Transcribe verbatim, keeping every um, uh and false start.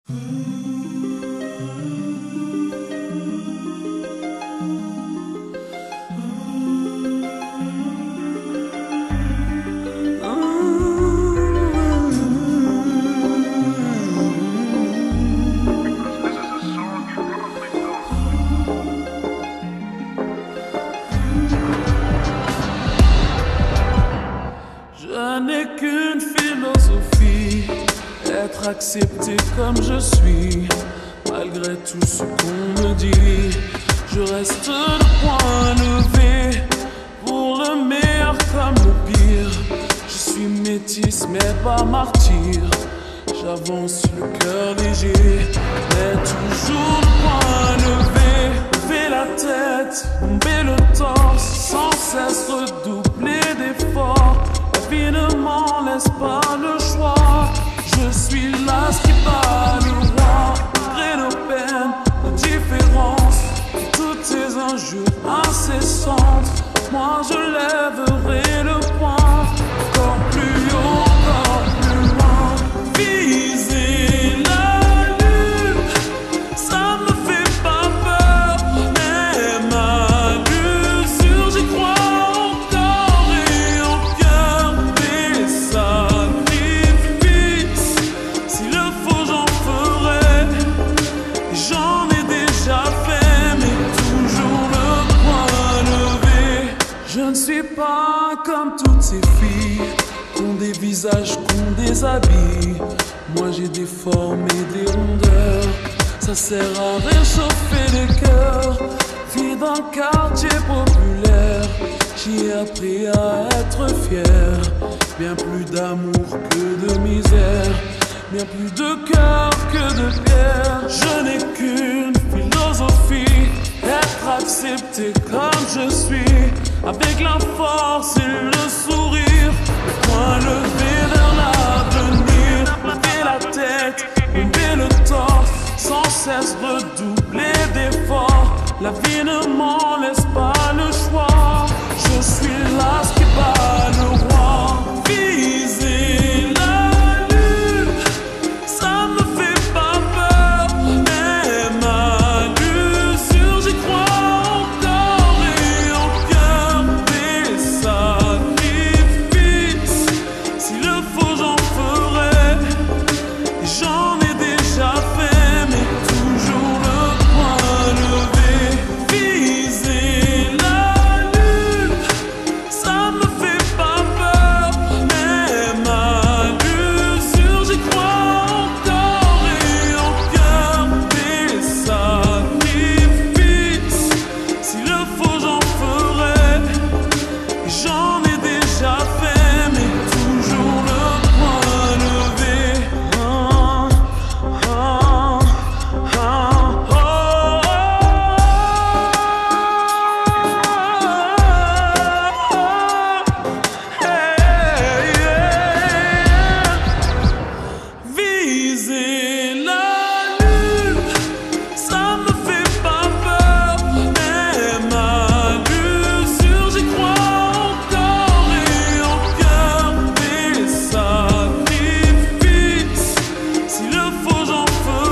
Je n'ai qu'une philosophie, être accepté comme je suis. Malgré tout ce qu'on me dit, je reste le point levé. Pour le meilleur comme le pire, je suis métisse mais pas martyr. J'avance le cœur léger, mais toujours le point levé. Lever la tête, tomber le torse, sans cesse redoubler d'efforts. La vie ne m'en laisse pas le choix. Je suis là, ce qui bat le roi. Malgré nos peines, nos différences, et toutes ces injures incessantes, moi je lèverai le poing. Encore plus haut, encore plus loin. Viser la lune, ça me fait pas peur. Même à l'usure, j'y crois encore et en cœur. Des sacrifices, s'il le faut j'en ferai. J'en ai déjà fait, mais toujours le point levé. Je ne suis pas comme toutes ces filles qu'ont des visages, qu'ont des habits. Moi j'ai des formes et des rondeurs, ça sert à réchauffer les cœurs. Fille d'un quartier populaire, j'y ai appris à être fier. Bien plus d'amour que de misère, bien plus de cœur que de pierre. Je n'ai qu'une philosophie, être accepté comme je suis, avec la force et le sourire, le point levé vers l'avenir. Lever la tête, tomber le torse, sans cesse redoubler d'efforts. La vie ne m'en laisse pas le choix. Je suis là, ce qui bat le roi. Viser la lune, ça me fait pas peur. Même à l'usure, j'y crois encore et en cœur. Des sacrifices, s'il le faut j'en ferai. J'en ai déjà fait, mais toujours le point levé. Viser la lune, ça me fait pas peur. Même à l'usure, j'y crois encore et en cœur. Des sacrifices, s'il le faut j'en ferai. J'en ai déjà fait, mais toujours le point levé. Ah, ah, ah, oh, hey, yeah. Viser la lune, ça me fait pas peur. Même à l'usure, j'y crois encore et en cœur. Des sacrifices, s'il le faut j'en ferai.